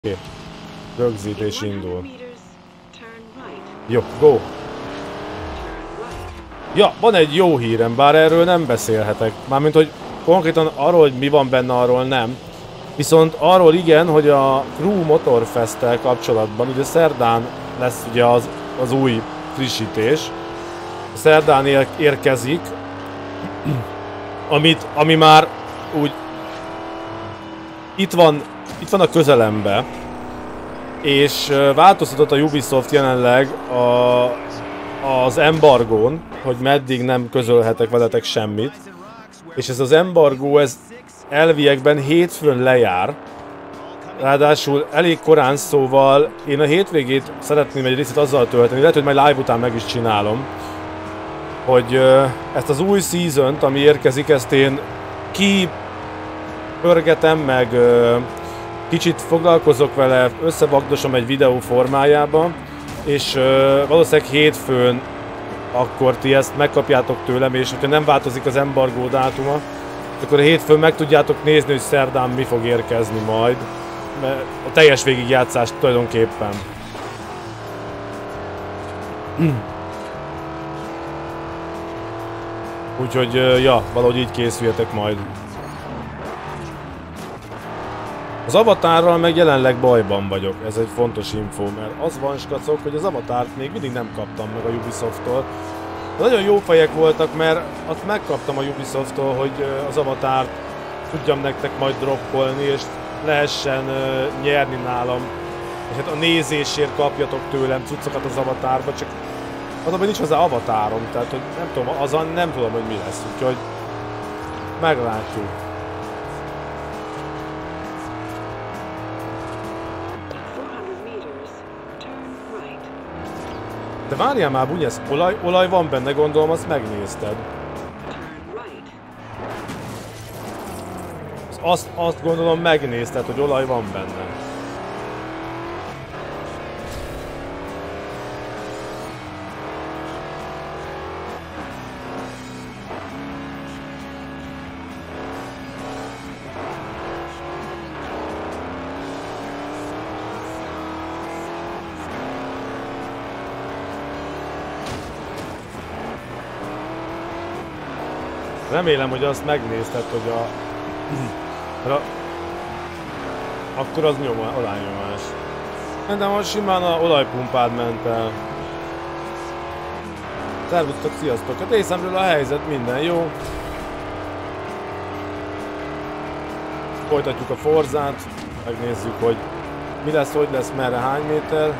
Oké. Rögzítés indul. Jó, go! Ja, van egy jó hírem, bár erről nem beszélhetek. Mármint, hogy konkrétan arról, hogy mi van benne, arról nem. Viszont arról igen, hogy a Crew Motorfest-tel kapcsolatban, ugye szerdán lesz ugye az új frissítés. Szerdán érkezik, ami már úgy itt van a közelembe, és változtatott a Ubisoft jelenleg az embargón, hogy meddig nem közölhetek veletek semmit. És ez az embargó, ez elviekben hétfőn lejár. Ráadásul elég korán, szóval én a hétvégét szeretném egy részét azzal tölteni, lehet, hogy majd live után meg is csinálom, hogy ezt az új season-t, ami érkezik, ezt én kipörgetem, meg kicsit foglalkozok vele, összevagdosom egy videó formájába, és valószínűleg hétfőn akkor ti ezt megkapjátok tőlem, és hogyha nem változik az embargó dátuma, akkor a hétfőn meg tudjátok nézni, hogy szerdán mi fog érkezni majd. A teljes végigjátszást tulajdonképpen. Úgyhogy, ja, valahogy így készüljetek majd. Az avatárral meg jelenleg bajban vagyok, ez egy fontos info, mert az van, skacok, hogy az avatárt még mindig nem kaptam meg a Ubisofttól. Nagyon jó fejek voltak, mert azt megkaptam a Ubisofttól, hogy az avatárt tudjam nektek majd droppolni, és lehessen nyerni nálam. És hát a nézésért kapjatok tőlem cuccokat az avatárba, csak azonban nincs hozzá avatárom, tehát hogy nem tudom, azon nem tudom, hogy mi lesz, úgyhogy meglátjuk. De várjál már, Bunyesz, olaj van benne, gondolom, azt megnézted. Azt gondolom megnézted, hogy olaj van benne. Remélem, hogy azt megnézted, hogy akkor az olajnyomás. De most simán a olajpumpád ment el. Szervusztok, sziasztok! Hát részemről a helyzet minden jó. Folytatjuk a Forzát, megnézzük, hogy mi lesz, hogy lesz, merre, hány méter.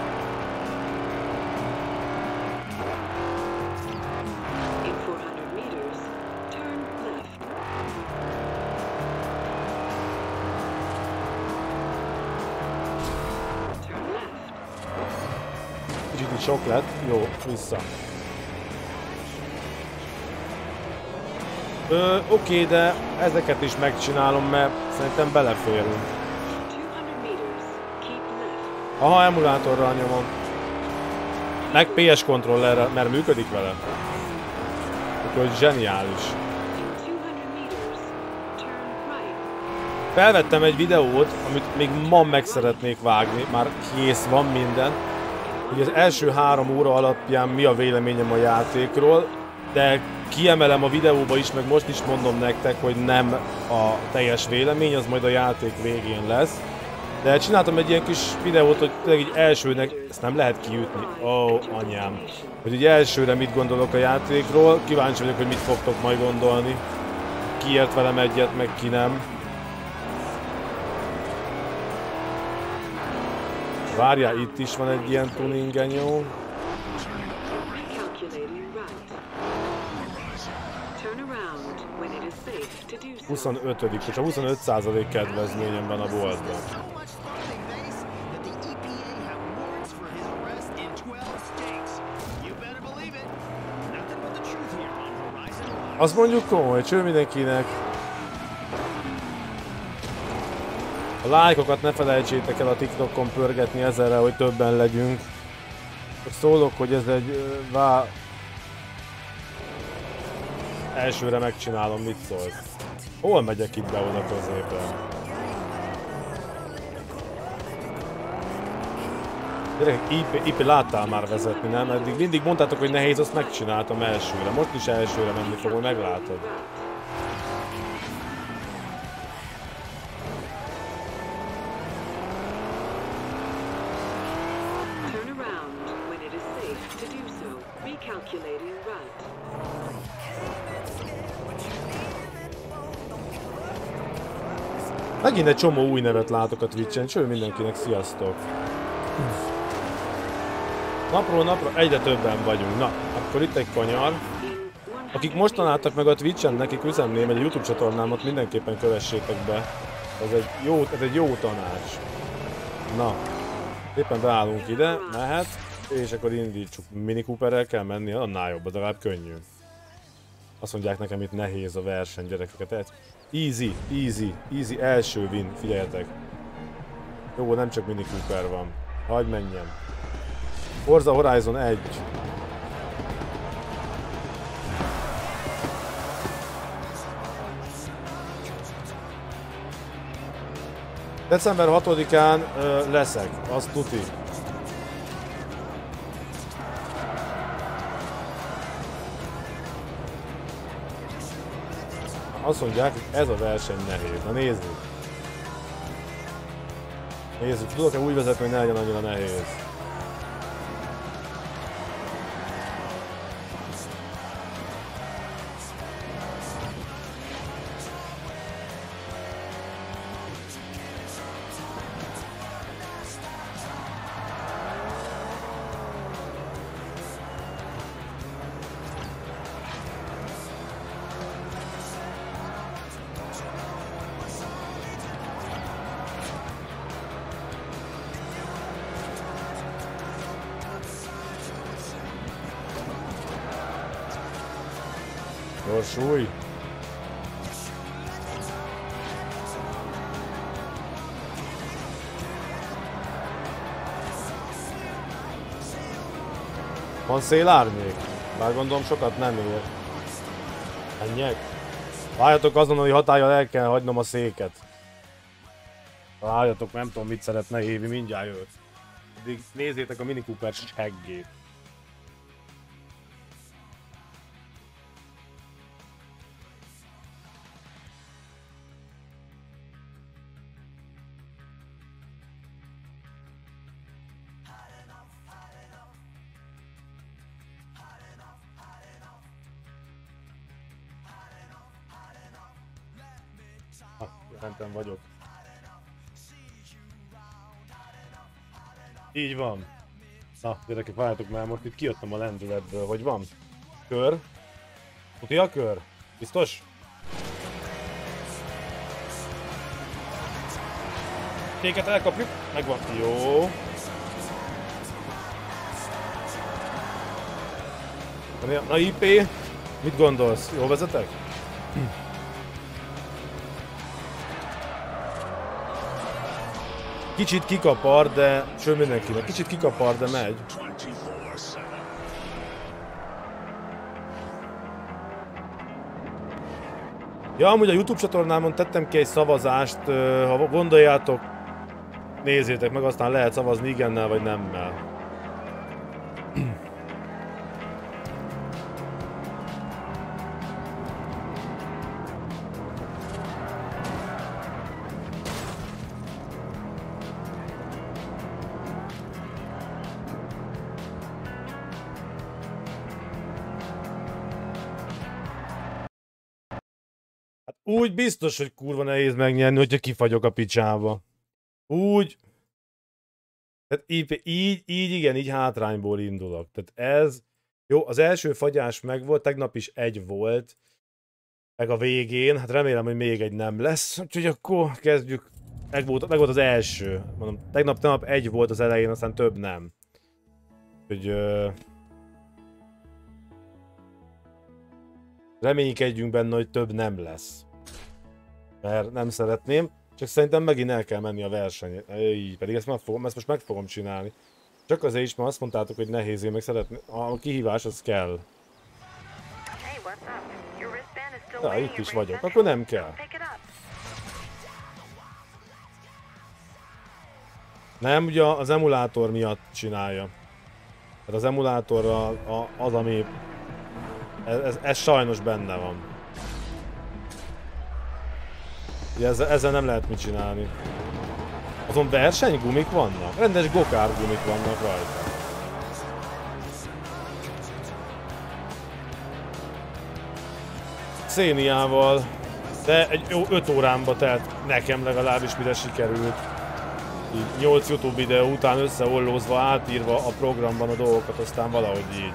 Sok lett, jó, vissza. Oké, de ezeket is megcsinálom, mert szerintem beleférünk. Aha, emulátorral nyomom. Meg PS kontrollerrel, mert működik vele. Úgyhogy zseniális. Felvettem egy videót, amit még ma meg szeretnék vágni, már kész van minden. Hogy az első 3 óra alapján mi a véleményem a játékról, de kiemelem a videóba is, meg most is mondom nektek, hogy nem a teljes vélemény, az majd a játék végén lesz. De csináltam egy ilyen kis videót, hogy tényleg így elsőnek, ezt nem lehet kiütni, ó, anyám. Hogy így elsőre mit gondolok a játékról, kíváncsi vagyok, hogy mit fogtok majd gondolni. Ki ért velem egyet, meg ki nem. Várjál, itt is van egy ilyen tuningenyó. 25. és a 25% kedvezményen van a boltban. Azt mondjuk komoly, cső mindenkinek. A lájkokat ne felejtsétek el a TikTokon pörgetni ezerre, hogy többen legyünk. Szólok, hogy ez egy elsőre megcsinálom, mit szólsz? Hol megyek itt be oda középen? Gyerekek, IP láttál már vezetni, nem? Eddig mindig mondtátok, hogy nehéz, azt megcsináltam elsőre. Most is elsőre menni fogom, meglátod. Megint egy csomó új nevet látok a Twitch-en, cső mindenkinek sziasztok! Napról napra egyre többen vagyunk. Na, akkor itt egy kanyar. Akik most találtak meg a Twitch-en, nekik üzenném, egy YouTube csatornámat mindenképpen kövessétek be. Ez egy jó tanács. Na, éppen beállunk ide, mehet, és akkor indítsuk. Mini Cooperrel kell menni, annál jobb, de legalább könnyű. Azt mondják nekem, itt nehéz a verseny, gyerekeket. Easy, easy, easy, első win, figyeljetek. Jó, nem csak Mini Cooper van. Hagyj menjen. Forza Horizon 1. December 6-án leszek, azt tuti. Azt mondják, hogy ez a verseny nehéz. Na nézzük. Nézzük, tudok-e úgy vezetni, hogy ne legyen annyira nehéz. Gyorsulj! Van szélárnyék? Bár gondolom sokat nem ér. Menjek? Várjatok, azonnali hatállyal el kell hagynom a széket. Várjatok, nem tudom mit szeretne Évi, mindjárt jött. Addig nézzétek a Mini Cooper seggét. Fenten vagyok. Így van. Na, gyerekek, várjátok már, most itt kijöttem a lendületből, hogy van? Kör? Tuti a kör? Biztos? Kéket elkapjuk, megvan. Jó. Na IP, mit gondolsz? Jól vezetek? Kicsit kikapar, de... Sőt mindenkinek. Kicsit kikapar, de megy. Ja, amúgy a YouTube csatornámon tettem ki egy szavazást, ha gondoljátok, nézzétek meg, aztán lehet szavazni igennel vagy nemmel. Úgy biztos, hogy kurva nehéz megnyerni, hogyha kifagyok a picsába. Úgy. Tehát így igen, így hátrányból indulok. Tehát ez... Jó, az első fagyás megvolt, tegnap is egy volt. Meg a végén, hát remélem, hogy még egy nem lesz. Úgyhogy akkor kezdjük. Meg volt az első. Mondom, tegnap egy volt az elején, aztán több nem. Úgyhogy... reménykedjünk benne, hogy több nem lesz. Mert nem szeretném, csak szerintem megint el kell menni a versenyre. Pedig ezt most meg fogom csinálni. Csak azért is, mert azt mondtátok, hogy nehéz, én meg szeretném. A kihívás az kell. Ja, itt is vagyok, akkor nem kell. Nem, ugye az emulátor miatt csinálja. Tehát az emulátor az, ami... Ez sajnos benne van. Ugye ezzel nem lehet mit csinálni. Azon versenygumik vannak? Rendes gokárgumik vannak rajta. Xéniával, de egy jó 5 órámba telt nekem legalábbis, mire sikerült. Így 8 YouTube videó után összeollózva, átírva a programban a dolgokat, aztán valahogy így.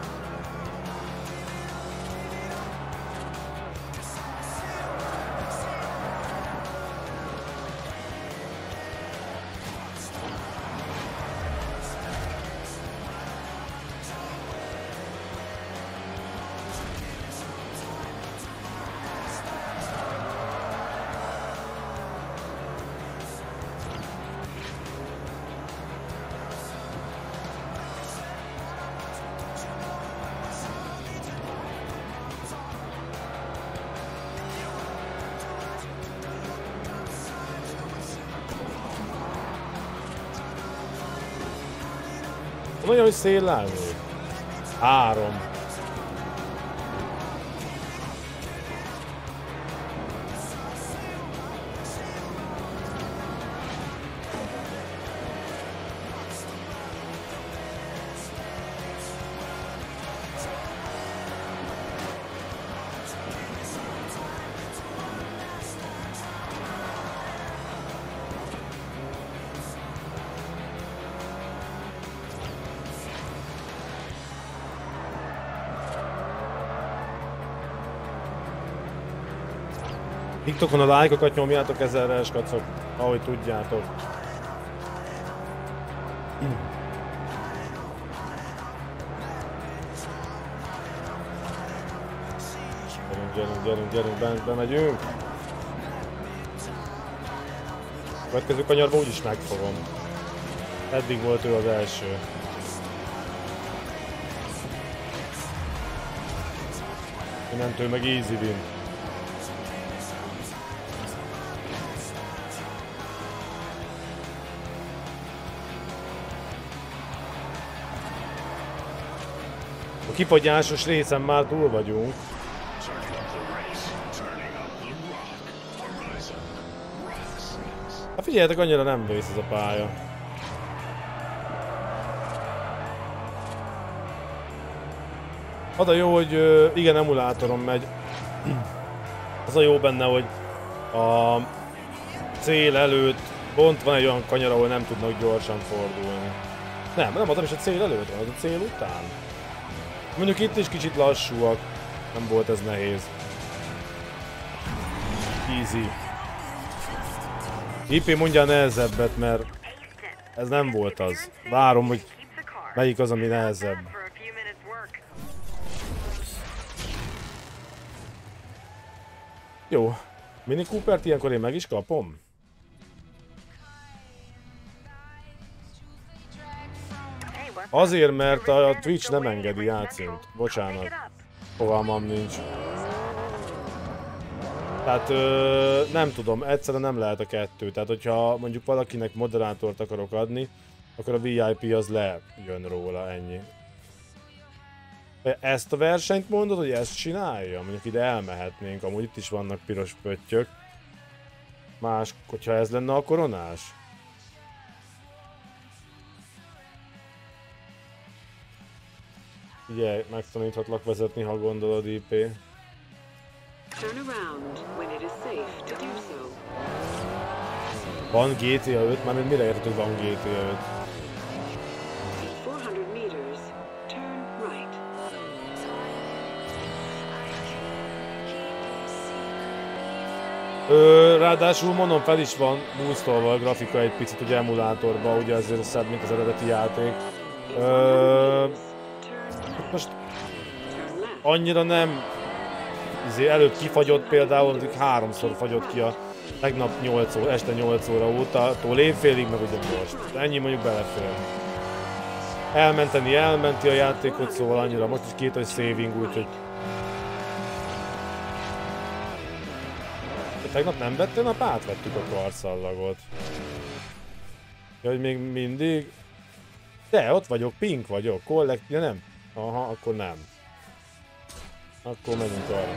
Olyan, hogy széllel még? 3. TikTokon a lájkokat nyomjátok 1000-re, skacok, ahogy tudjátok. Gyerünk, bemegyünk. A következő kanyarba úgyis megfogom. Eddig volt ő az első. Innentől meg easy win. A kifagyásos részen már túl vagyunk. Hát figyeljetek, annyira nem vész ez a pálya. Az a jó, hogy igen, emulátoron megy. Az a jó benne, hogy a cél előtt pont van egy olyan kanyar, ahol nem tudnak gyorsan fordulni. Nem adom is a cél előtt, van, az a cél után. Mondjuk itt is kicsit lassúak, nem volt ez nehéz. Easy. IP mondja a nehezebbet, mert ez nem volt az. Várom, hogy melyik az, ami nehezebb. Jó. Mini Coopert ilyenkor én meg is kapom? Azért, mert a Twitch nem engedi játszint. Bocsánat. Fogalmam nincs. Tehát nem tudom, egyszerűen nem lehet a kettő. Tehát hogyha mondjuk valakinek moderátort akarok adni, akkor a VIP az lejön róla, ennyi. Ezt a versenyt mondod, hogy ezt csinálja? Mondjuk ide elmehetnénk, amúgy itt is vannak piros pöttyök. Más, hogyha ez lenne a koronás? Ugye, megtaníthatlak vezetni, ha gondolod, IP. Van GTA 5? Mármint mire érted, hogy van GTA 5? Ráadásul mondom, fel is van boostolva a grafika egy picit ugye emulátorban, ugye azért szebb, mint az eredeti játék. Most annyira nem, előbb kifagyott például, 3-szor fagyott ki a tegnap 8 óra, este 8 óra óta, tól évfélig, meg ugye most. Ennyi mondjuk belefér. Elmenti a játékot, szóval annyira most is két, hogy saving, úgyhogy... Tegnap nem vettél nap? Átvettük a karszallagot. Ja, hogy még mindig... De, ott vagyok, pink vagyok, ja nem. Aha, akkor nem. Akkor menjünk arra.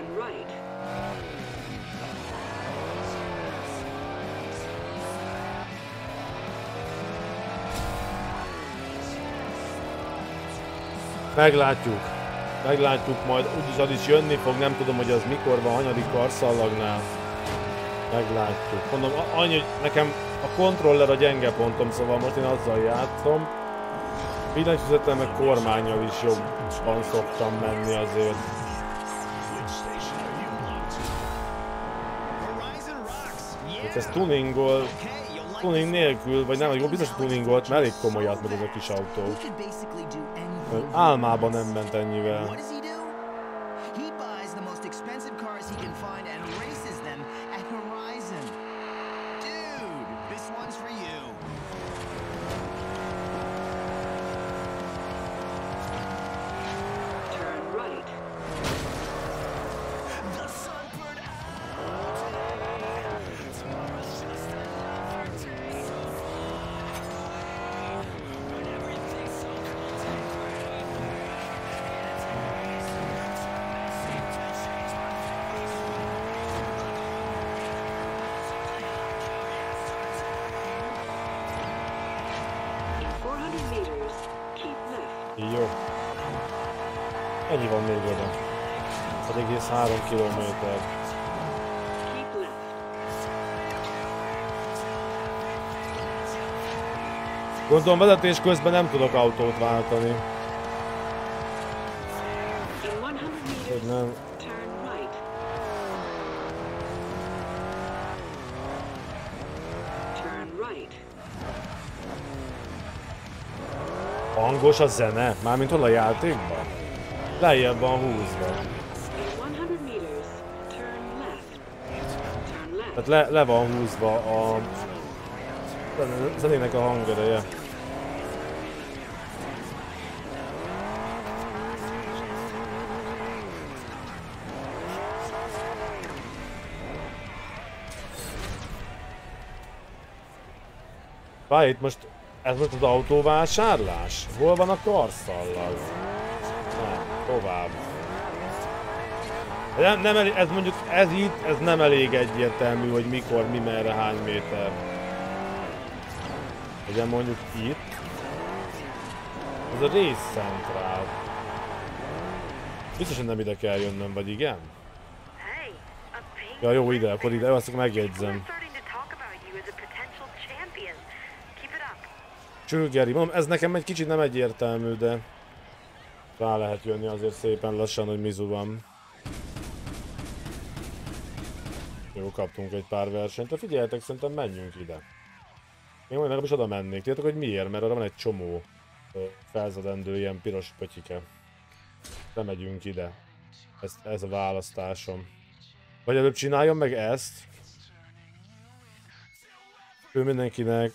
Meglátjuk. Meglátjuk majd, úgyis az is jönni fog, nem tudom, hogy az mikor van, hanyadik karszallagnál. Meglátjuk. Mondom, annyi, hogy nekem a kontroller a gyenge pontom, szóval most én azzal játszom. Villanyfüzettel meg kormánnyal is jobban szoktam menni azért. Hát ez tuning nélkül, vagy nem, jó biztos tuningolt, mert elég komolyat meg ez a kis autó. Álmában nem ment ennyivel. Jó. Ennyi van még oda. 6,3 kilométer. Gondolom vezetés közben nem tudok autót váltani. Hogy nem. Hangos a zene? Mármint hol a játékban? Lejjebb van húzva. Tehát le van húzva a zenének a hangereje. Itt most ez most az autóvásárlás? Hol van a karszallag? Nem, tovább. Nem elég, ez mondjuk, ez nem elég egyértelmű, hogy mikor, mi, merre, hány méter. Ugye mondjuk itt. Ez a részcentrál. Biztosan nem ide kell jönnöm, vagy igen? Ja jó, ide, akkor ide, azt megjegyzem. Csőgeri, mondom, ez nekem egy kicsit nem egyértelmű, de rá lehet jönni azért szépen lassan, hogy mizu van. Jó, kaptunk egy pár versenyt, de figyeljetek, szerintem menjünk ide. Én majd legalábbis oda mennék, tudjátok, hogy miért? Mert arra van egy csomó felzadendő ilyen piros pötyike. De megyünk ide. Ez a választásom. Vagy előbb csináljam meg ezt. Ő mindenkinek.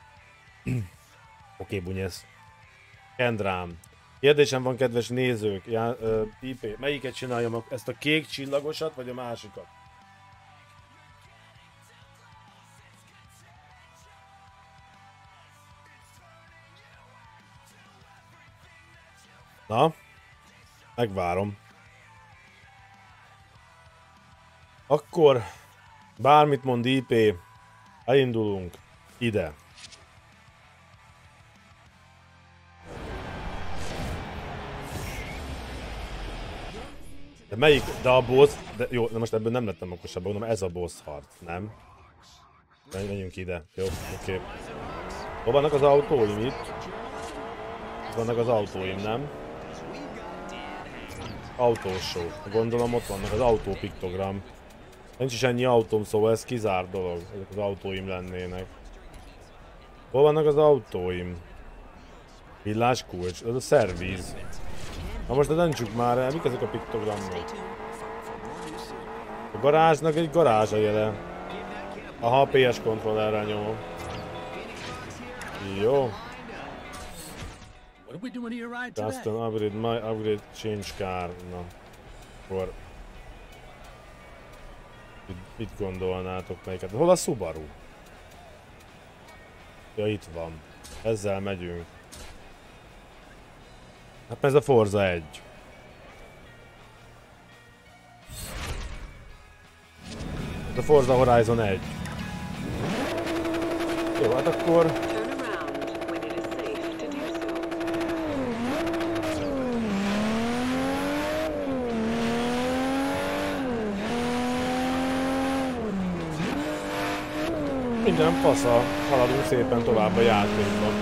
Oké, bunyesz. Kendrám. Kérdésem van, kedves nézők. IP. Melyiket csináljam? Ezt a kék csillagosat, vagy a másikat? Na? Megvárom. Akkor bármit mond IP. Elindulunk ide. De melyik? De a boss... De jó, de most ebből nem lettem okosabb, mondom, ez a boss harc, nem? Menjünk ide. Jó, oké. Hol vannak az autóim itt? Itt vannak az autóim, nem? Autósó. Gondolom ott vannak az autópiktogram. Nincs is ennyi autóm, szóval ez kizárt dolog. Ezek az autóim lennének. Hol vannak az autóim? Villáskulcs, ez a szervíz. Na most döntsük már el, mik ezek a piktogramok? A garázsnak egy garázs a jele. Aha, PS kontrollerrel nyomom. Jó. Custom upgrade, my upgrade, change car. Na, akkor... Mit gondolnátok melyiket? Hol a Subaru? Ja, itt van. Ezzel megyünk. Hát ez a Forza 1. Ez a Forza Horizon 1. Jó, hát akkor... Minden fasza, haladunk szépen tovább a játékban.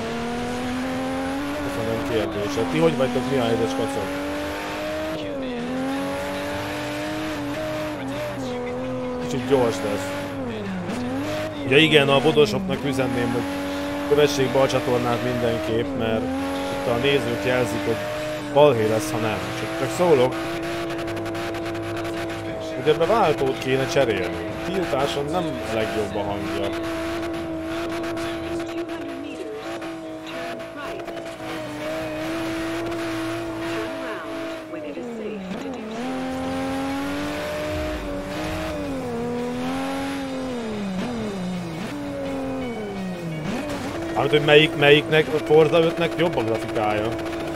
Köszönöm kérdéset. Ti hogy vagytok, mi a helyzet, skacok? Kicsit gyors lesz. Ugye igen, a vodosoknak üzenném, hogy kövessék be a csatornát mindenképp, mert itt a nézők jelzik, hogy balhé lesz, ha nem. Csak szólok, hogy ebbe váltót kéne cserélni. Tiltáson nem a legjobb a hangja. Hát, hogy melyiknek, a Forza 5-nek jobb a grafikája.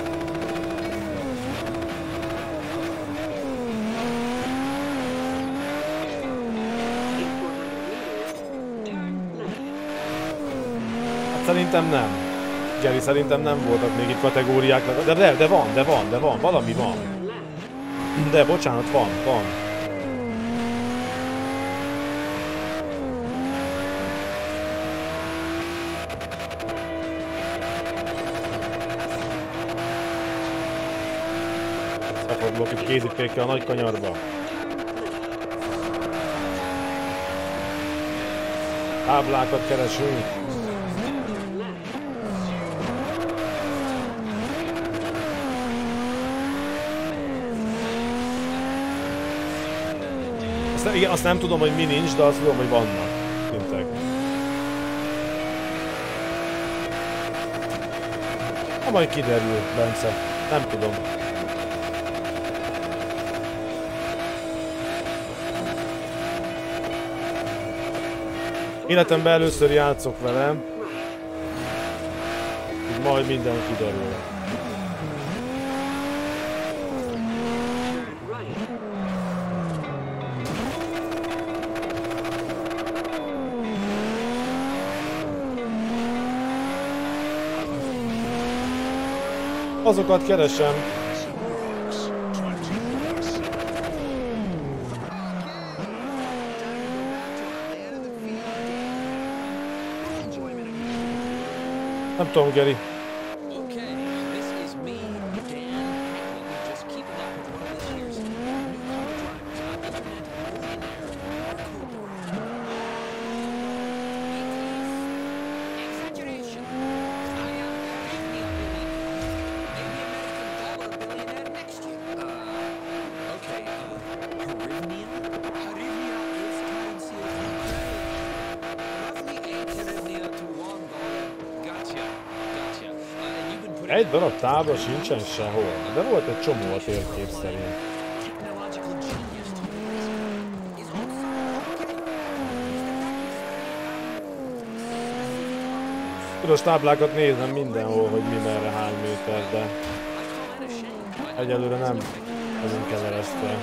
Szerintem nem. Geri, szerintem nem voltak még itt kategóriák, de van, valami van. De bocsánat, van. Befordulok itt kézifékkel a nagy kanyarba. Táblákat keresünk. Igen, azt nem tudom, hogy mi nincs, de azt tudom, hogy vannak szintek. Ha majd kiderül, Bence. Nem tudom. Életemben először játszok vele. Majd minden kiderül. Azokat keresem. Nem tudom, Geri. Egy darab tábla sincsen sehol, de volt egy csomó a térkép szerint. Piros táblákat nézem mindenhol, hogy mi merre hány méter, de egyelőre nem vagyunk keveresztve.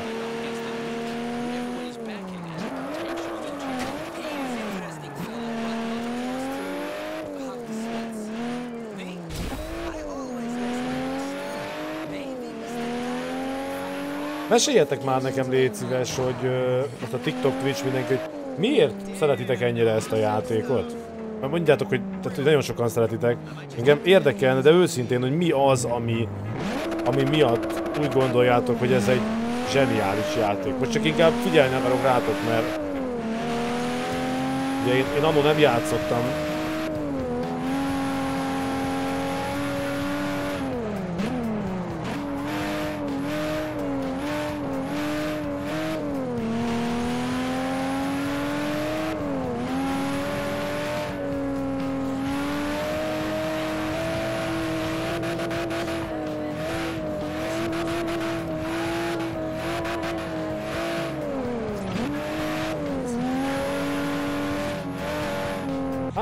Meséljetek már nekem, légy szíves, hogy most a TikTok, Twitch, mindenki, hogy miért szeretitek ennyire ezt a játékot? Mert mondjátok, hogy nagyon sokan szeretitek. Engem érdekelne, de őszintén, hogy mi az, ami miatt úgy gondoljátok, hogy ez egy zseniális játék. Most csak inkább figyelni akarok rátok, mert ugye én annól nem játszottam.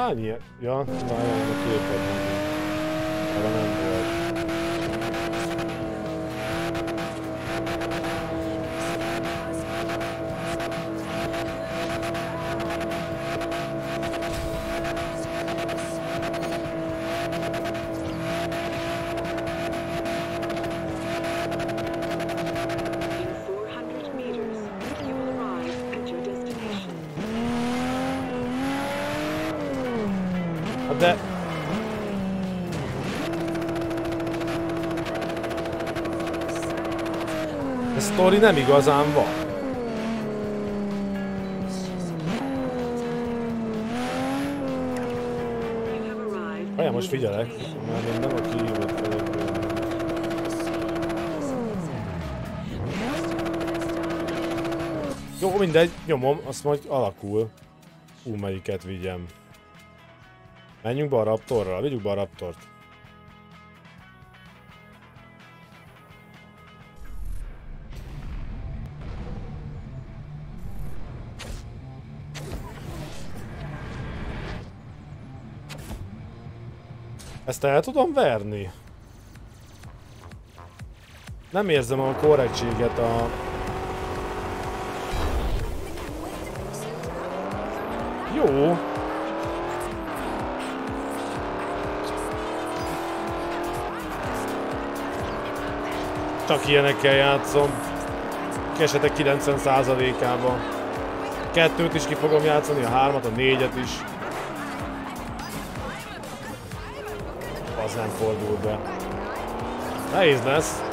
Hány ilyen? Ja, várjál, a képet. Arra nem volt. De... A sztori nem igazán van. Olyan, most figyelek, mert még nem a kihívott felekből. Jó, mindegy, nyomom, azt majd alakul. Melyiket vigyem. Menjünk be a Raptorral, vigyük be a Raptort. Ezt el tudom verni? Nem érzem a korrektséget a... Jó. Csak ilyenekkel játszom. Esetek 90%-ában. A 2-t is ki fogom játszani, a 3-at, a 4-et is. Az nem fordul be. Nehéz lesz.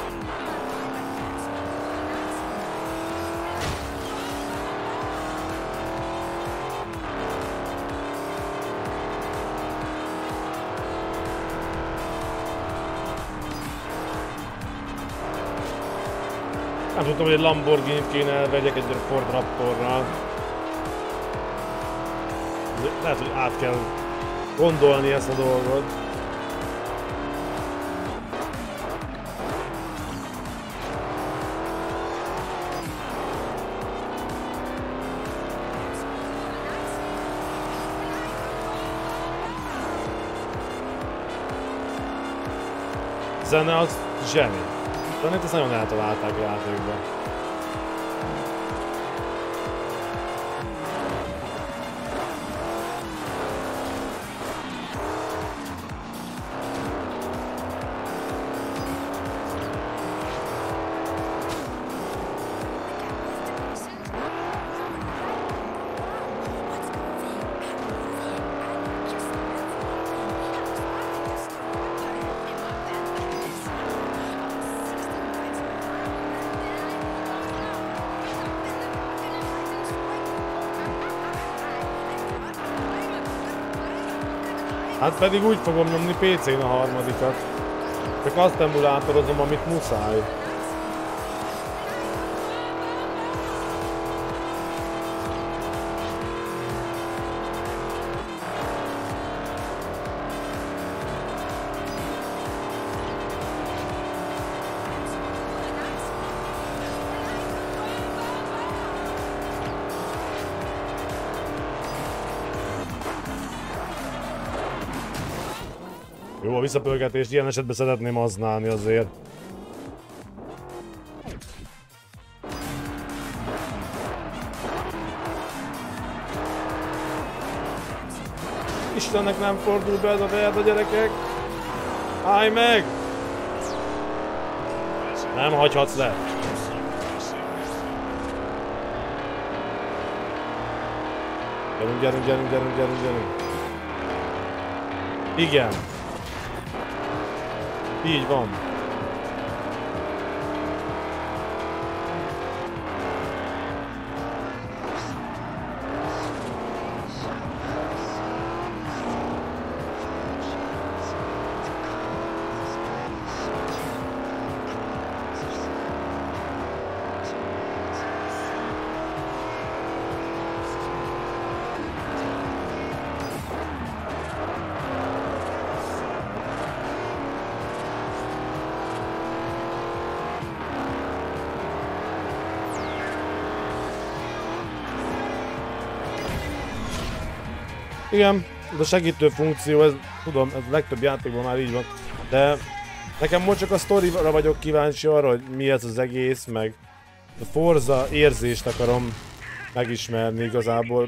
Nem tudtam, hogy egy Lamborghini-t kéne elvegyek egy Ford Raptorral. Lehet, hogy át kell gondolni ezt a dolgot. Zene az zseni. Zenét ezt nagyon eltalálták a játékban. Hát pedig úgy fogom nyomni PC-n a harmadikat. Csak azt emulátorozom, amit muszáj. Jó, a visszapörgetést ilyen esetben szeretném használni azért. Istennek nem fordul be ez a verd a gyerekek! Állj meg! Nem hagyhatsz le! Gyerünk, gyerünk, gyerünk, gyerünk, gyerünk, gyerünk! Igen! Így van. Igen. a segítő funkció, ez tudom, ez legtöbb játékban már így van, de nekem most csak a sztorira vagyok kíváncsi arra, hogy mi ez az egész, meg a Forza érzést akarom megismerni igazából.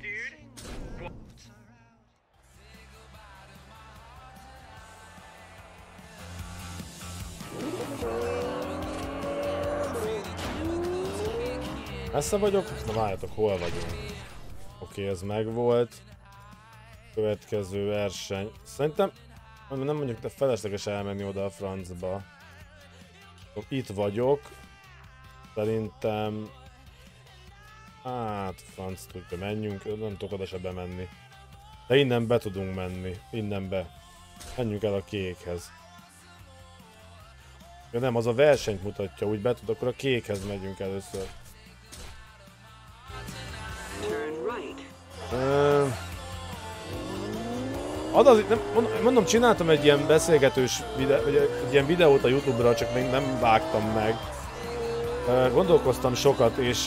Messze vagyok? Na várjatok, hol vagyunk? Oké, ez megvolt. Következő verseny. Szerintem nem mondjuk te felesleges elmenni oda a francba. Itt vagyok. Szerintem... Hát, franc tudja, menjünk. Nem tudok oda se bemenni. De innen be tudunk menni. Innen be. Menjünk el a kékhez. Ja nem, az a versenyt mutatja, úgy be tud, akkor a kékhez megyünk először. Mondom, csináltam egy ilyen beszélgetős egy videót a YouTube-ra, csak még nem vágtam meg. Gondolkoztam sokat, és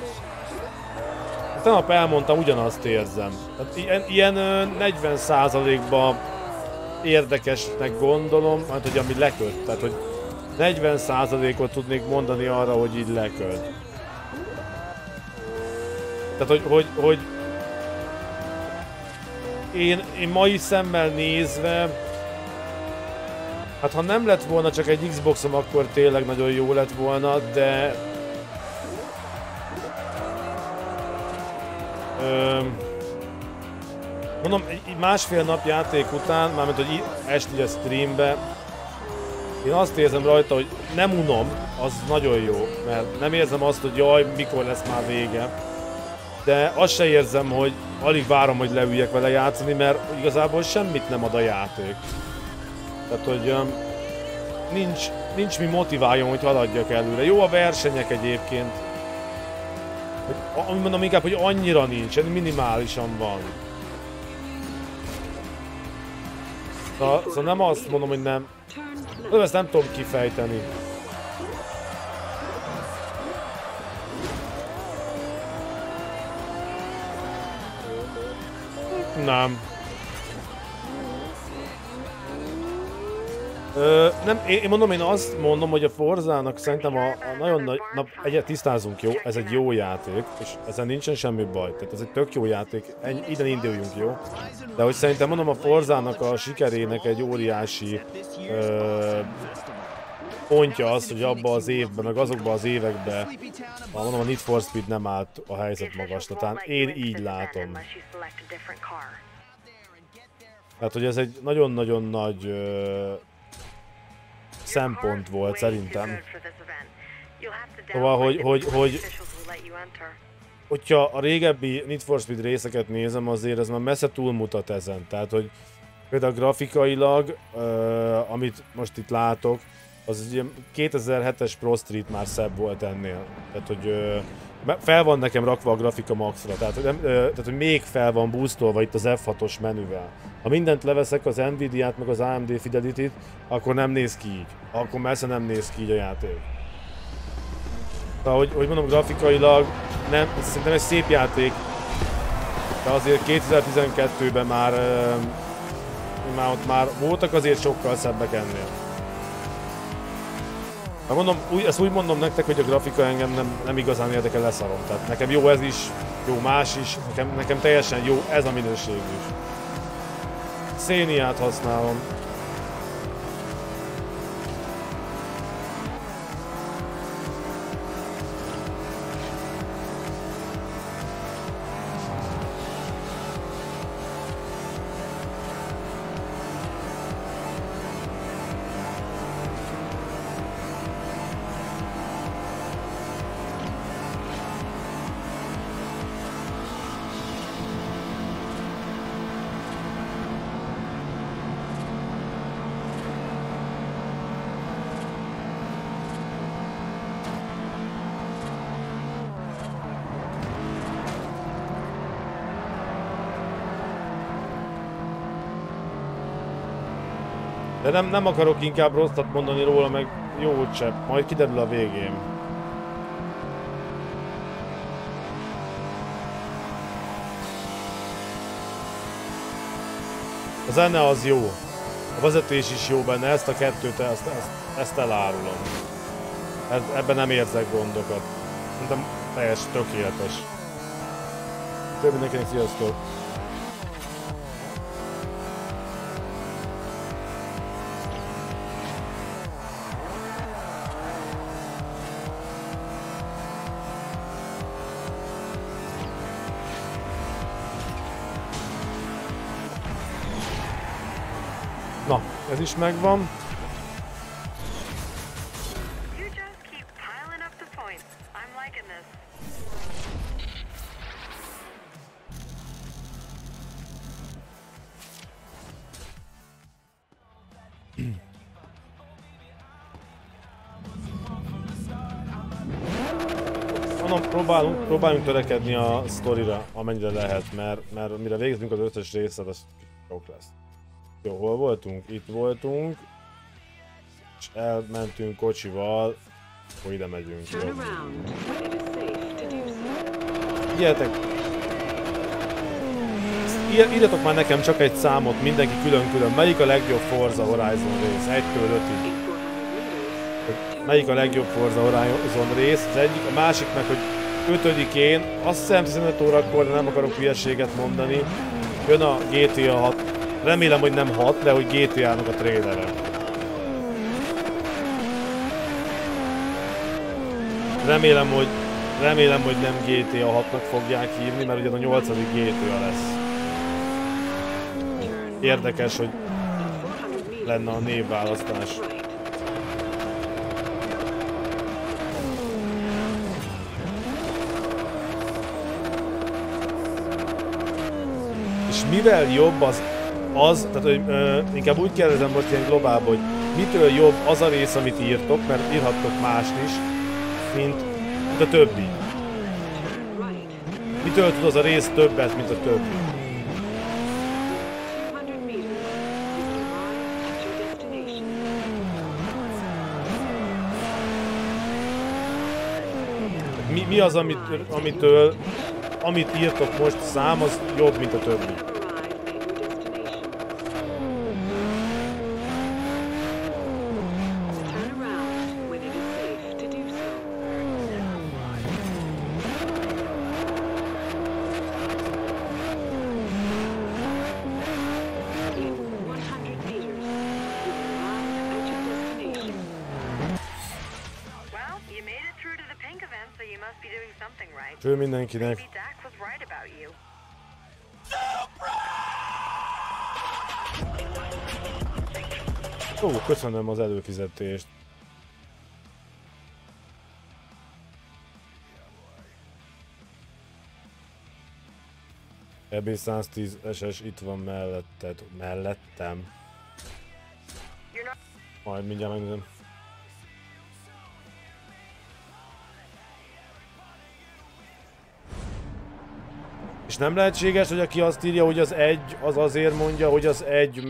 tegnap elmondtam, ugyanazt érzem. Tehát ilyen 40%-ban érdekesnek gondolom, mert hogy ami leköt. Tehát, hogy 40%-ot tudnék mondani arra, hogy így leköt. Tehát, hogy én mai szemmel nézve, hát ha nem lett volna csak egy Xboxom, akkor tényleg nagyon jó lett volna, de... mondom, egy másfél nap játék után, mármint hogy esti a streambe, én azt érzem rajta, hogy nem unom, az nagyon jó, mert nem érzem azt, hogy jaj, mikor lesz már vége. De azt se érzem, hogy alig várom, hogy leüljek vele játszani, mert igazából semmit nem ad a játék. Tehát, hogy nincs mi motiváljon, hogy haladjak előre. Jó a versenyek egyébként. Hogy, mondom inkább, hogy annyira nincs, minimálisan van. Szóval nem azt mondom, hogy nem. De ezt nem tudom kifejteni. Nem. Nem, én azt mondom, hogy a Forzának szerintem a nagyon nagy... Na, egyet tisztázunk, jó? Ez egy jó játék, és ezen nincsen semmi baj. Tehát ez egy tök jó játék, ide induljunk, jó? De hogy szerintem mondom, a Forzának a sikerének egy óriási pontja az, hogy abban az évben, meg azokban az években, mondom, a Need for Speed nem állt a helyzet magaslatán. Én így látom. Tehát, hogy ez egy nagyon-nagyon nagy szempont volt szerintem. Szóval, hogyha a régebbi Need for Speed részeket nézem, azért ez már messze túlmutat ezen. Tehát, hogy például grafikailag, amit most itt látok, az ugye 2007-es Pro Street már szebb volt ennél. Tehát, hogy fel van nekem rakva a grafika maxra, tehát hogy még fel van boostolva itt az F6-os menüvel. Ha mindent leveszek, az Nvidia-t meg az AMD Fidelity-t, akkor nem néz ki így. Akkor messze nem néz ki így a játék. Tehát, hogy mondom, grafikailag nem, szerintem egy szép játék, de azért 2012-ben már voltak azért sokkal szebbek ennél. Hát mondom, ezt úgy mondom nektek, hogy a grafika engem nem igazán érdekel, leszarom. Tehát nekem jó ez is, jó más is, nekem teljesen jó ez a minőség is. Xeniát használom. De nem akarok inkább rosszat mondani róla, meg jót sem. Majd kiderül a végén. zene az jó. A vezetés is jó benne, ezt a kettőt, ezt elárulom. Ebben nem érzek gondokat. Szerintem teljes, tökéletes. Több mindenkinek sziasztok! Na, ez is megvan. Próbáljunk törekedni a sztorira, amennyire lehet, mert mire végzünk az összes részet, az sok lesz. Jó, hol voltunk? Itt voltunk. És elmentünk kocsival. Akkor ide megyünk. Figyeljetek! Írjatok már nekem csak egy számot, mindenki külön-külön. Melyik a legjobb Forza Horizon rész? 1-től 5-ig. Melyik a legjobb Forza Horizon rész? Az egyik, a másik meg, hogy 5-én, azt hiszem 15 órakor, de nem akarok hülyeséget mondani. Jön a GTA 6. Remélem, hogy nem 6, de hogy GTA-nak a trailere. Remélem, hogy nem GTA 6-nak fogják hívni, mert ugye a 8. GTA lesz. Érdekes, hogy lenne a névválasztás. És mivel jobb tehát hogy inkább úgy kérdezem most ilyen globálban, hogy mitől jobb az a rész, amit írtok, mert írhattok mást is, mint a többi. Mitől tud az a rész többet, mint a többi? Mi az, amit írtok most, szám, az jobb, mint a többi? Ő mindenkinek. Ó, köszönöm az előfizetést. EB 110 SS itt van mellettem. Majd mindjárt megnézem. És nem lehetséges, hogy aki azt írja, hogy az egy, az azért mondja, hogy az egy,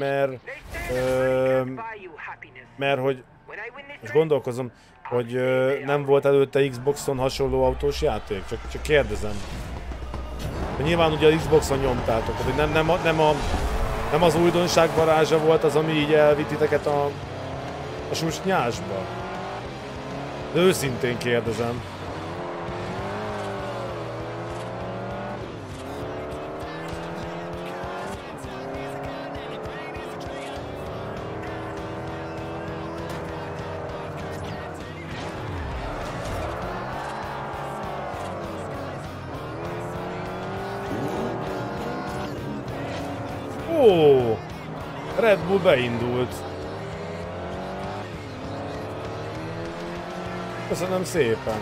mert hogy, és gondolkozom, hogy nem volt előtte Xboxon hasonló autós játék, csak kérdezem. De nyilván ugye a Xboxon nyomtátok, hogy nem az újdonság varázsa volt az, ami így elvitt titeket a susnyásba. De őszintén kérdezem. Ó, Red Bull beindult. Köszönöm szépen.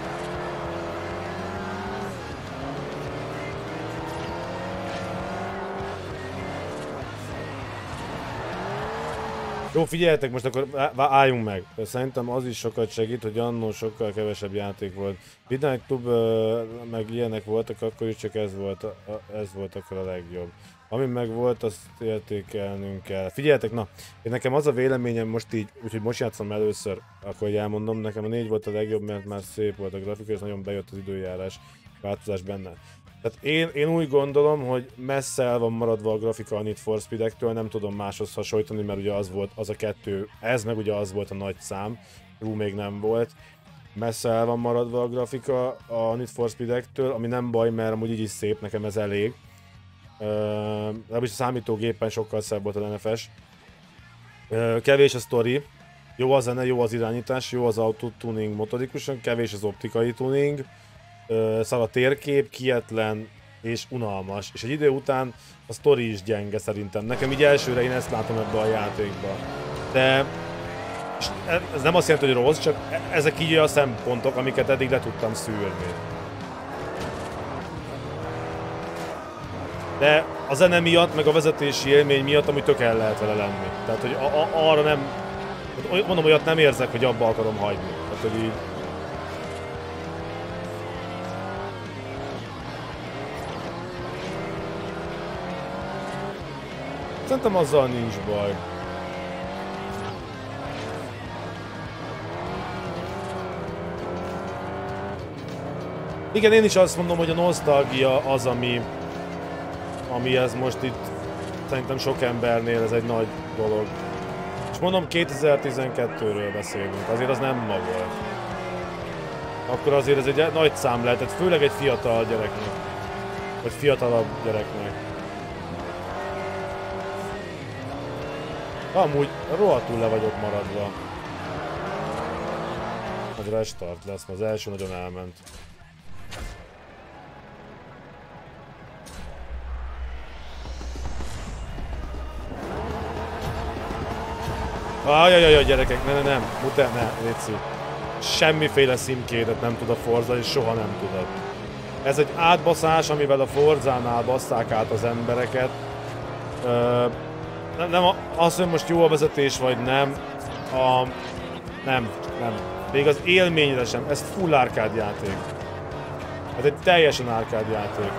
Jó, figyeljetek, most akkor álljunk meg. Szerintem az is sokat segít, hogy annól sokkal kevesebb játék volt. Midnight Club meg ilyenek voltak, akkor is csak ez volt akkor a legjobb. Ami meg volt, azt értékelnünk kell. Figyeljetek, na, én nekem az a véleményem most így, úgyhogy most játszom először, akkor elmondom, nekem a 4 volt a legjobb, mert már szép volt a grafika, és nagyon bejött az időjárás változás benne. Tehát én úgy gondolom, hogy messze el van maradva a grafika a Need for Speed-ektől, nem tudom máshoz hasonlítani, mert ugye az volt az a kettő, ez meg ugye az volt a nagy szám, True még nem volt. Messze el van maradva a grafika a Need for Speed-ektől, ami nem baj, mert amúgy így is szép, nekem ez elég. Legalábbis a számítógépen sokkal szebb volt a NFS. Kevés a sztori, jó a zene, jó az irányítás, jó az auto-tuning metodikusan, kevés az optikai tuning, szar a térkép, kietlen és unalmas. És egy idő után a sztori is gyenge szerintem. Nekem így elsőre én ezt látom ebbe a játékba. De ez nem azt jelenti, hogy rossz, csak ezek így a szempontok, amiket eddig le tudtam szűrni. De a zene miatt, meg a vezetési élmény miatt, ami tök el lehet vele lenni. Tehát, hogy arra nem... Mondom, olyat nem érzek, hogy abba akarom hagyni. Tehát, hogy így... Szerintem azzal nincs baj. Igen, én is azt mondom, hogy a nosztalgia az, ami ez most itt szerintem sok embernél ez egy nagy dolog. És mondom, 2012-ről beszélünk, azért az nem ma volt. Akkor azért ez egy nagy szám lehetett, főleg egy fiatal gyereknek. Vagy fiatalabb gyereknek. Amúgy rohadtul le vagyok maradva. Az restart lesz, mert az első nagyon elment. Ajajajaj, gyerekek, nem, létszik. Semmiféle szimkédet nem tud a Forza, és soha nem tudod. Ez egy átbaszás, amivel a Forzánál basszák át az embereket. Nem az, hogy most jó a vezetés, vagy nem. Nem. Még az élményre sem. Ez full arcade játék. Ez egy teljesen arcade játék.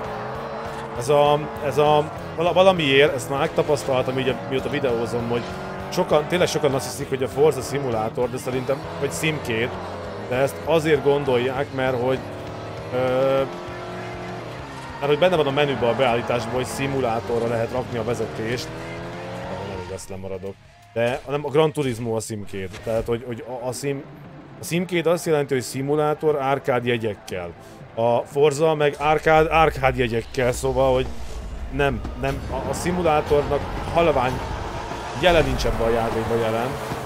Valamiért, ezt már megtapasztaltam így, mióta videózom, hogy tényleg sokan azt hiszik, hogy a Forza szimulátor, de szerintem, vagy Simcade, de ezt azért gondolják, mert hogy benne van a menüben a beállításban, hogy szimulátorra lehet rakni a vezetést. Nem igaz, lemaradok. De nem, a Gran Turismo a Simcade. Tehát, hogy a Simcade azt jelenti, hogy szimulátor arcade jegyekkel. A Forza meg arcade jegyekkel, szóval, hogy nem, a szimulátornak halvány jelen nincs ebben a játékban jelen.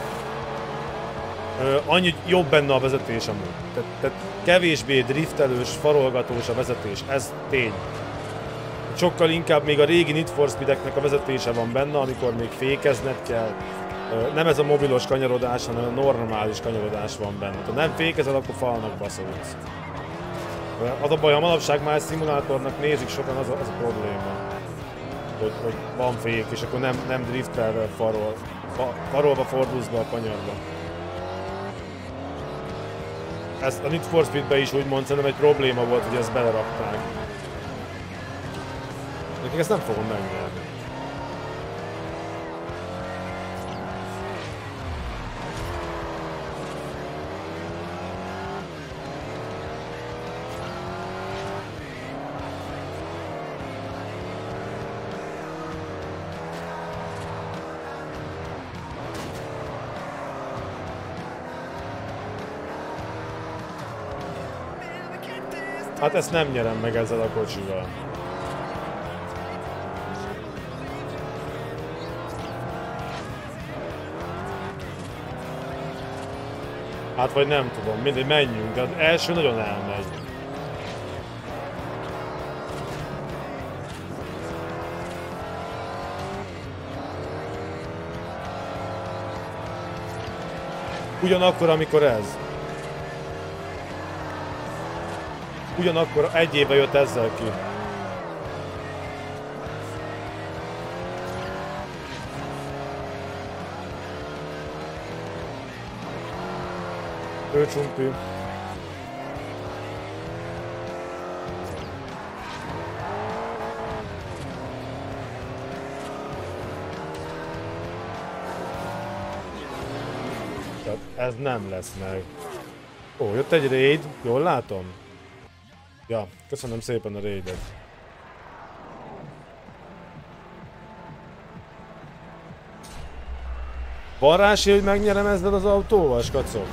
Annyi jobb benne a vezetés amúgy. Tehát kevésbé driftelős, farolgatós a vezetés, ez tény. Sokkal inkább még a régi Need for Speed-eknek a vezetése van benne, amikor még fékezned kell. Nem ez a mobilos kanyarodás, hanem a normális kanyarodás van benne. Ha nem fékezel, akkor falnak baszolsz. Az a baj, a manapság már szimulátornak nézik sokan, az a probléma. Hogy van fék, és akkor nem driftelve farolva fordulsz be a kanyarba. Ez a Need for Speed-ben is úgymond szerintem egy probléma volt, hogy ezt belerakták. Nekik ezt nem fogom megnyerni. Hát ezt nem nyerem meg ezzel a kocsival. Hát vagy nem tudom, mindegy, menjünk, de az első nagyon elmegy. Ugyanakkor, amikor ez. Ugyanakkor egy éve jött ezzel ki. Ő csumpi. Tehát ez nem lesz meg. Ó, jött egy raid, jól látom? Ja, köszönöm szépen a raidet. Van rá esély, hogy megnyerem ezzel az autóval, skacok?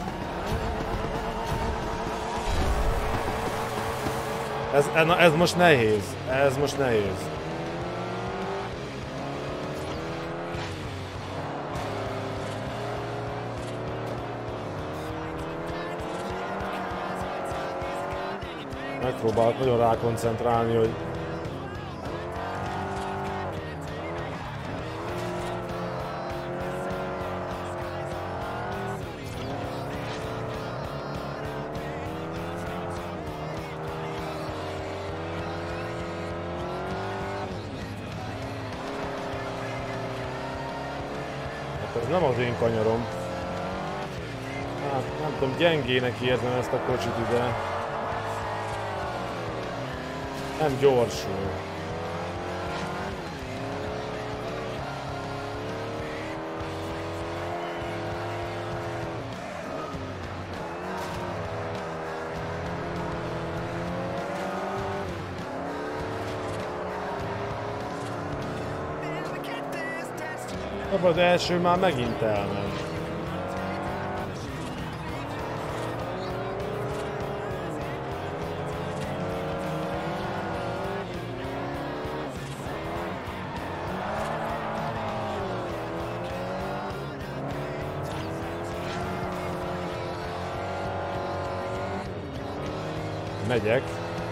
Ez most nehéz. Ez most nehéz. Megpróbálok nagyon rákoncentrálni, hogy... Hát ez nem az én kanyarom. Hát nem tudom, gyengének érzem ezt a kocsit ide. Nem gyorsul. Abba az első már megint elment. Megyek.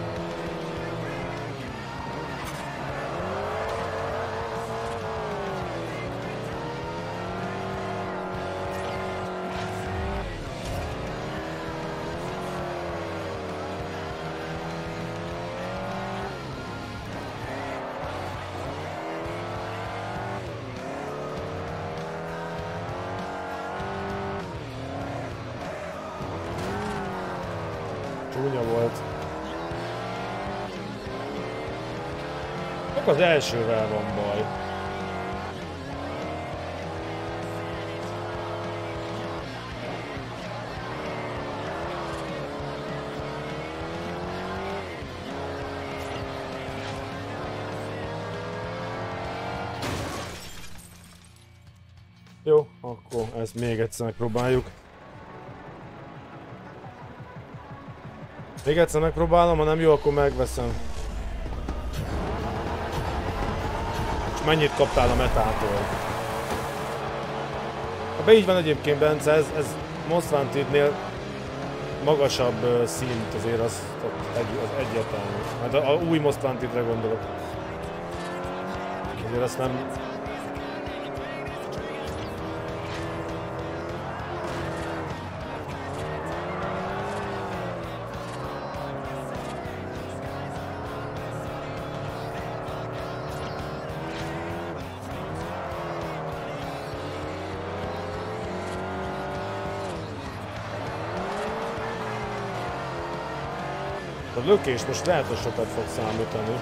Csúnya volt. Csak az elsővel van baj. Jó, akkor ezt még egyszer megpróbáljuk. Még egyszer megpróbálom, ha nem jó, akkor megveszem. És mennyit kaptál a metától? Ha így van egyébként, Bence, ez Most Wanted-nél magasabb szint, azért az egyértelmű. Hát a új Most Wanted-re gondolok. Azért azt nem... A lökés most lehet, hogy sokat fog számítani.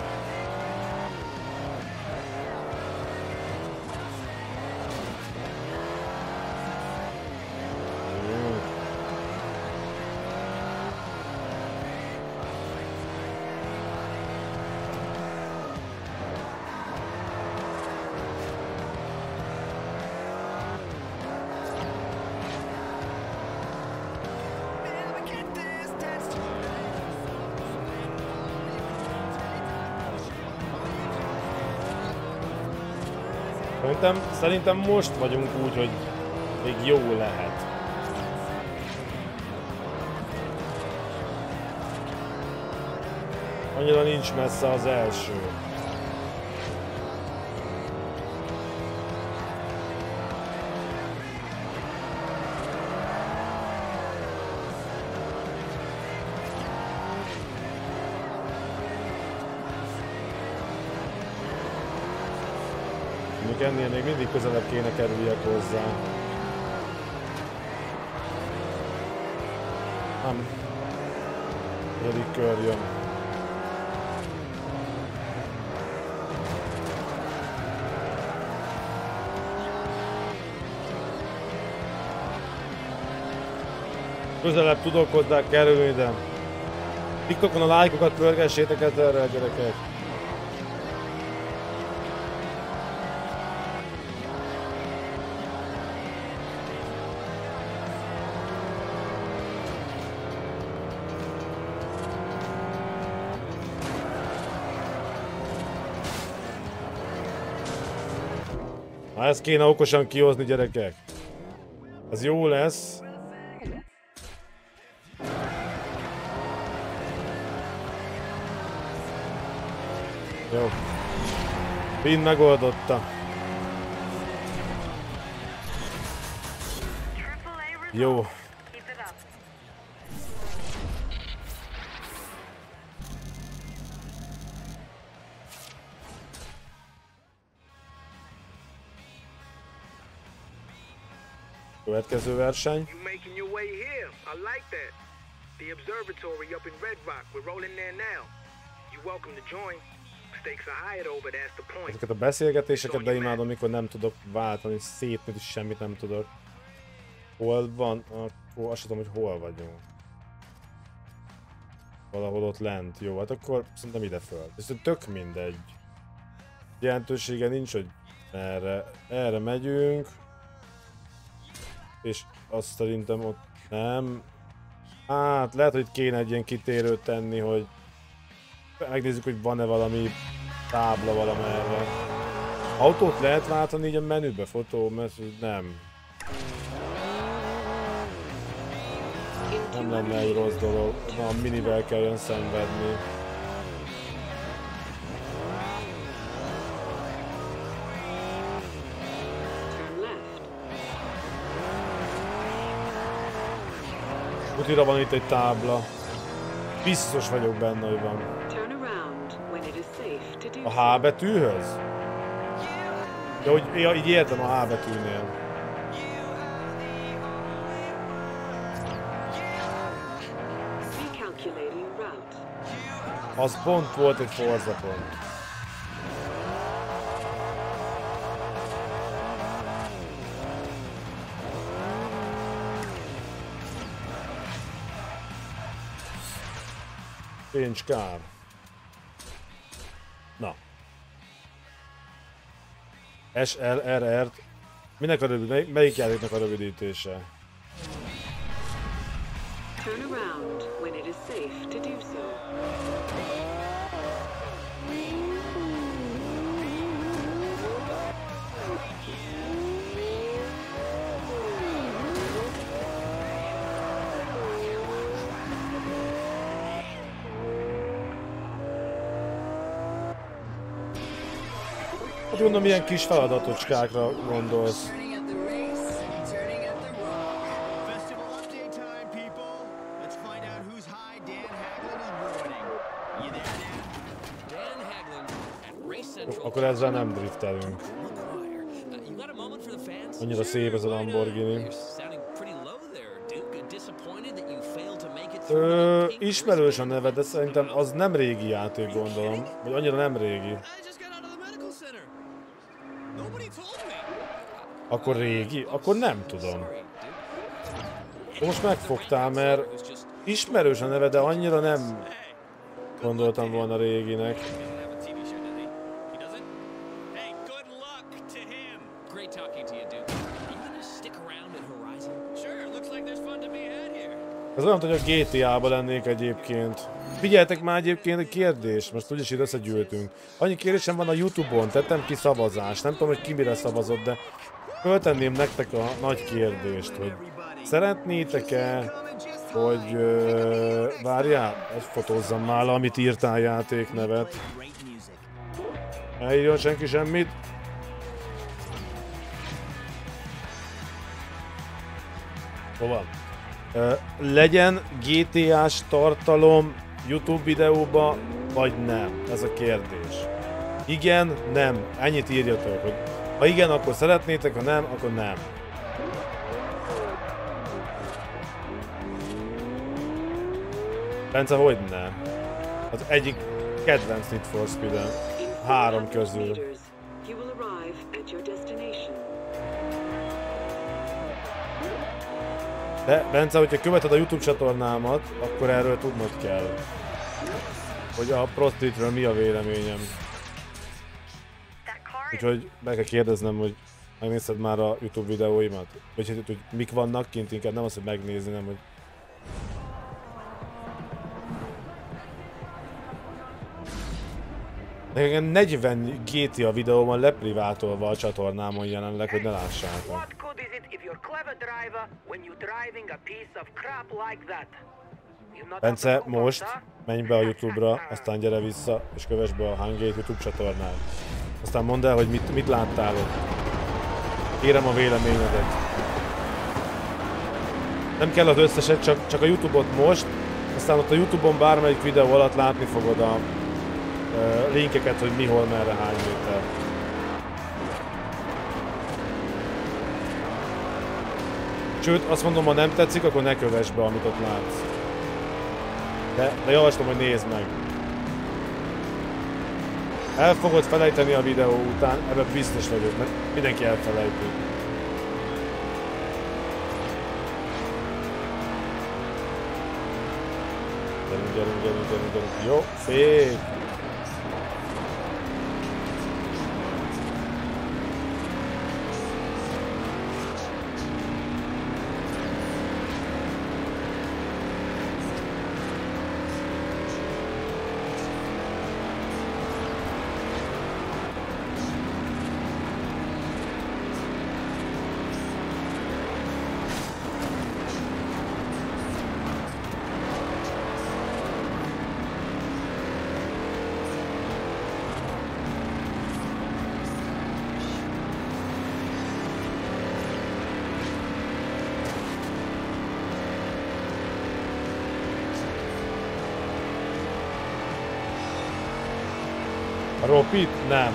Szerintem most vagyunk úgy, hogy még jó lehet. Annyira nincs messze az első. Ennél még mindig közelebb kéne kerüljek hozzá. Nem. Pedig kör jön. Közelebb tudok hozzá kerülni, de TikTokon a lájkokat pörgessétek ezerrel, gyerekek. Na, ezt kéne okosan kihozni, gyerekek. Ez jó lesz. Jó. Finn megoldotta. Jó. Következő verseny. The observatory up in Red Rock. We're rolling there now. You're welcome to join. Stakes are higher over, that's the point. Ezeket a beszélgetéseket, de imádom, amikor nem tudok váltani, szétnőtt is semmit nem tudok. Hol van? Akkor azt tudom, hogy hol vagyunk. Valahol ott lent. Jó, hát akkor szerintem ide föl. Ez tök mindegy. Jelentősége nincs, hogy erre megyünk. És azt szerintem ott nem. Hát lehet, hogy kéne egy ilyen kitérőt tenni, hogy megnézzük, hogy van-e valami tábla valamerre. Autót lehet váltani így a menübe, fotó, mert nem. Nem lenne egy rossz dolog. Na, a minivel kelljen szenvedni. Utira van itt egy tábla. Biztos vagyok benne, hogy van. A H betűhöz? De hogy így értem a H betűnél. Az pont volt egy Forza pont. Pénz kár. Na. SLRR-t. Minek a melyik játéknak a rövidítése? Turn around when it is safe to do so. Hát gondolom, milyen kis feladatocskákra gondolsz. Akkor ezzel nem driftelünk. Annyira szép ez a Lamborghini. Ismerős a neve, de szerintem az nem régi játék, gondolom. Vagy annyira nem régi. Akkor régi? Akkor nem tudom. Most megfogtál, mert ismerős a neve, de annyira nem gondoltam volna réginek. Ez olyan, hogy a GTA-ba lennék egyébként. Figyeljetek már egyébként egy kérdés, most úgyis itt összegyűltünk. Annyi kérdésem van a YouTube-on, tettem ki szavazást, nem tudom, hogy ki mire szavazott, de föltenném nektek a nagy kérdést, hogy szeretnétek-e, hogy várjál, ezt fotózzam már, amit írtál játéknevet. Ne írjon senki semmit. Hova? Legyen GTA-s tartalom YouTube videóba, vagy nem? Ez a kérdés. Igen, nem. Ennyit írjatok, hogy ha igen, akkor szeretnétek, ha nem, akkor nem. Bence, hogy ne? Az egyik kedvenc Need for Speed-en. 3 közül. De Bence, hogyha követed a YouTube csatornámat, akkor erről tudnod kell. hogy a Prostitute-ről mi a véleményem. Úgyhogy meg kell kérdeznem, hogy megnézted már a YouTube videóimat? Vagy hogy mik vannak kint, inkább nem az, hogy megnézni, nem, hogy... Nekem 40 GTA videó van leprivátolva a csatornámon jelenleg, hogy ne lássátok. Bence, most menj be a YouTube-ra, aztán gyere vissza, és kövess be a Hungate YouTube csatornát. Aztán mondd el, hogy mit láttál ott. Kérem a véleményedet. Nem kell az összeset, csak a YouTube-ot most, aztán ott a YouTube-on bármelyik videó alatt látni fogod a linkeket, hogy mi, hol, merre, hány méter. Sőt, azt mondom, ha nem tetszik, akkor ne kövess be, amit ott látsz. De javaslom, hogy nézd meg. El fogod felejteni a videó után, ebben biztos vagyok, mert mindenki elfelejti. Gyerünk. Jó, szép! Ropit? Nem.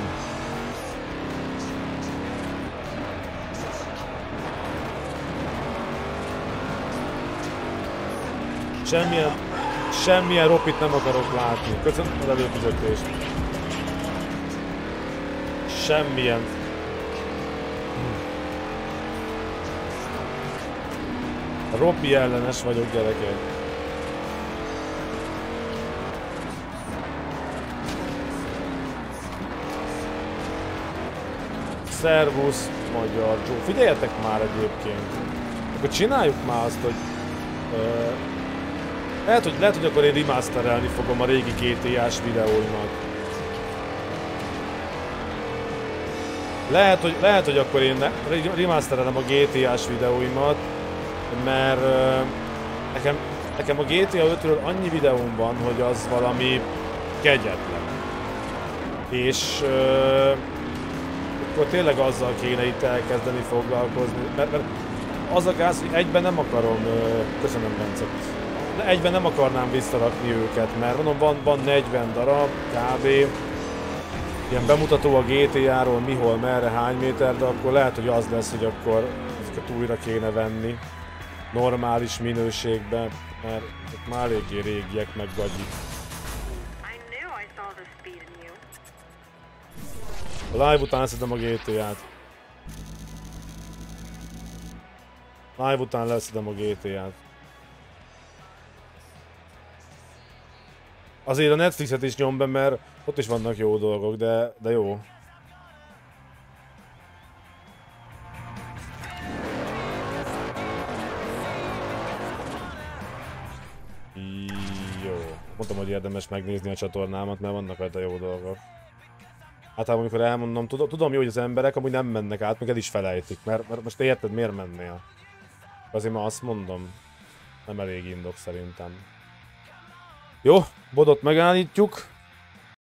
Semmilyen ropit nem akarok látni. Köszönöm az előfizetést. Semmilyen. Ropi ellenes vagyok, gyerekek. Szervusz, Magyar Joe. Figyeljetek már egyébként. Akkor csináljuk már azt, hogy... Lehet, hogy akkor én remasterelni fogom a régi GTA-s videóimat. Lehet, hogy akkor én remasterelem a GTA-s videóimat, mert nekem a GTA 5-ről annyi videóm van, hogy az valami kegyetlen. És... akkor tényleg azzal kéne itt elkezdeni foglalkozni, mert az a gáz, hogy egyben nem akarom, köszönöm Bence, egyben nem akarnám visszarakni őket, mert mondom, van 40 darab, kb. Ilyen bemutató a GTA-ról, mihol, merre, hány méter, de akkor lehet, hogy az lesz, hogy akkor ezeket újra kéne venni, normális minőségben, mert már eléggé régiek, meg gagyik. A live után leszedem a GTA-t. Live után leszedem a GTA-t. Azért a Netflixet is nyom be, mert ott is vannak jó dolgok, de jó. Jó. Mondtam, hogy érdemes megnézni a csatornámat, mert vannak rajta jó dolgok. Általában amikor elmondom, tudom jó, hogy az emberek amúgy nem mennek át, meg el is felejtik, mert most érted, miért mennél? Azért már azt mondom, nem elég indok szerintem. Jó, bodot megállítjuk.